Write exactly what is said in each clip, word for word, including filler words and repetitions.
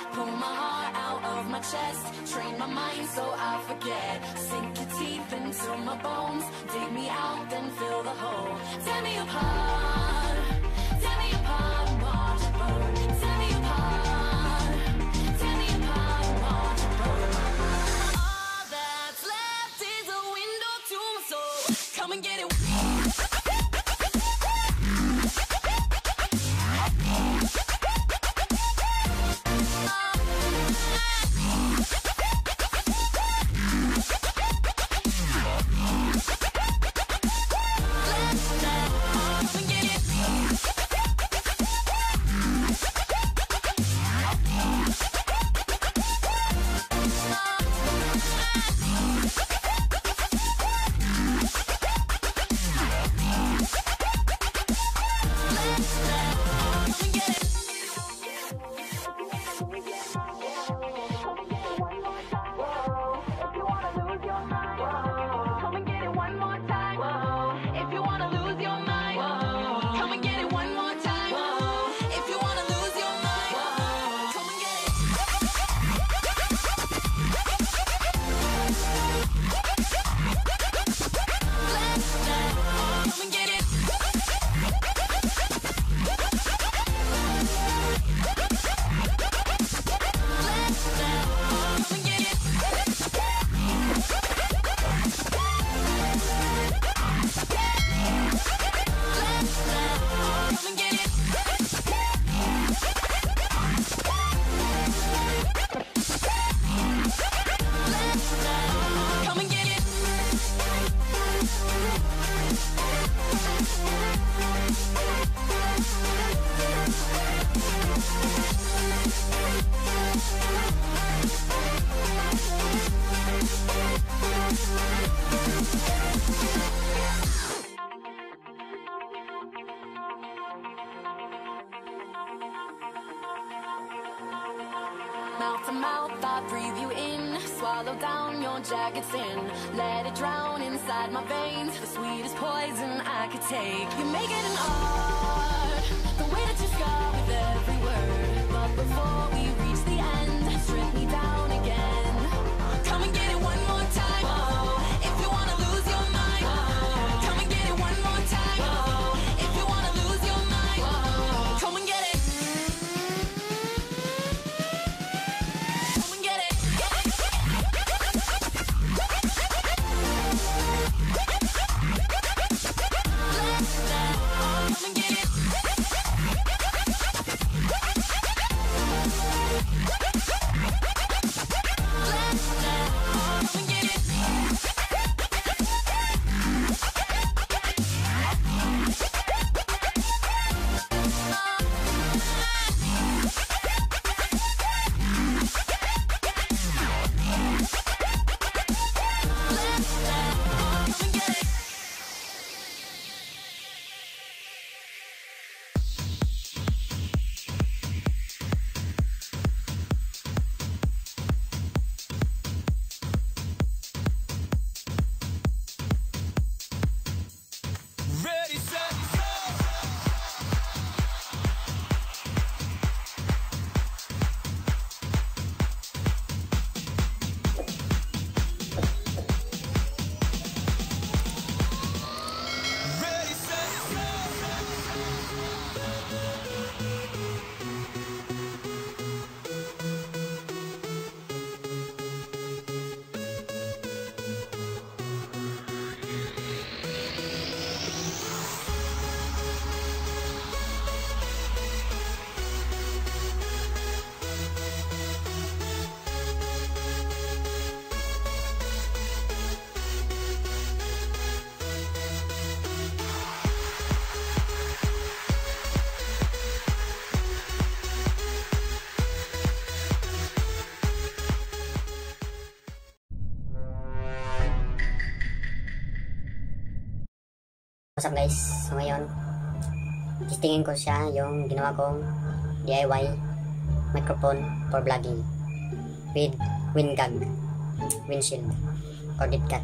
Pull my heart out of my chest, train my mind so I forget. Sink your teeth into my bones, dig me out, then fill the hole. Tear me apart, tear me apart and watch it burn. Tear me apart, tear me apart and watch it burn. All that's left is a window to my soul. Come and get it. Mouth to mouth, I breathe you in. Swallow down your jagged sin. Let it drown inside my veins. The sweetest poison I could take. You make it an art, the way that you scar with every word. But before we reach the end, strip me down again. Come and get it one more time. Oh, if you wanna lose your mind. Oh, come and get it one more time. Oh, if you wanna lose your mind. Oh, come and get it. What's up guys? So ngayon, testingin ko siya yung ginawa kong D I Y microphone for vlogging with wind gag, windshield or deep cut.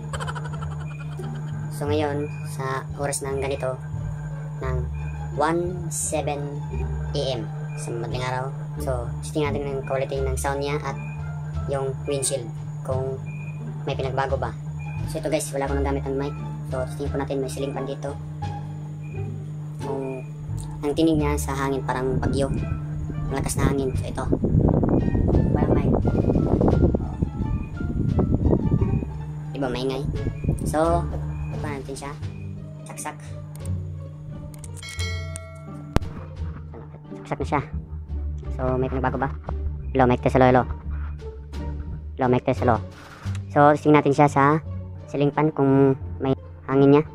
So ngayon, sa oras ng ganito ng one seven A M sa madaling araw, So, testing natin yung quality ng sound niya at yung windshield kung may pinagbago ba. So ito guys, wala ko nang gamit ang mic. So testing po natin, may ceiling fan dito. Kung ang tinig niya sa hangin parang bagyo, malakas na hangin. So ito, walang mic. Diba maingay? So ito natin siya, saksak. Saksak na siya. So may pinagbago ba? Hello, mic test, hello, hello. Hello, mic test, hello. So testing natin siya sa ceiling fan kung may hangin niya.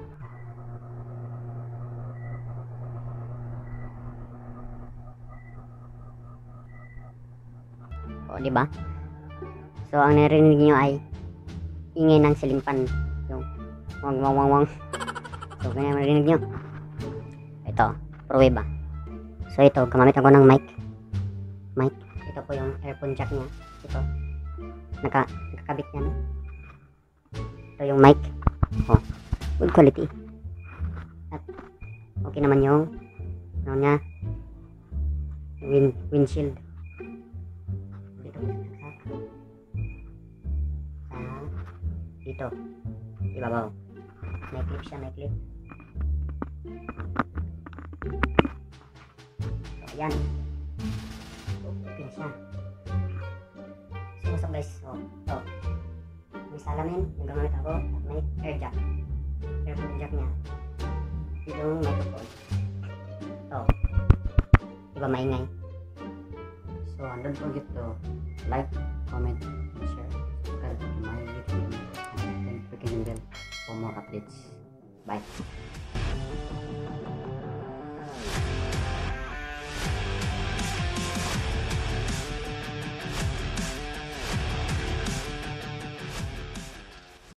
O, di ba? So ang narinig niyo ay ingay ng ceiling fan, yung wang wang wang wang. So ganyan marinig niyo. Ito, pruweba. So ito, gumamit ako ng mic. Mic. Ito po yung earphone jack niya. Ito. Naka, nakakabit yan. Ito yung mic. Oh, good quality. At okay naman yung ano niya, wind, windshield. Dito sa dito. Ibabaw. May clip siya, may clip. So, ayan. Okay na siya. So, guys, so, ito. May salamin, nagamamit ako, at may air jack. Airphone jack niya. Dito yung microphone. Ito. Diba maingay? So, don't forget to like, comment, and share. Subscribe to my YouTube channel and click the bell for more updates. Bye.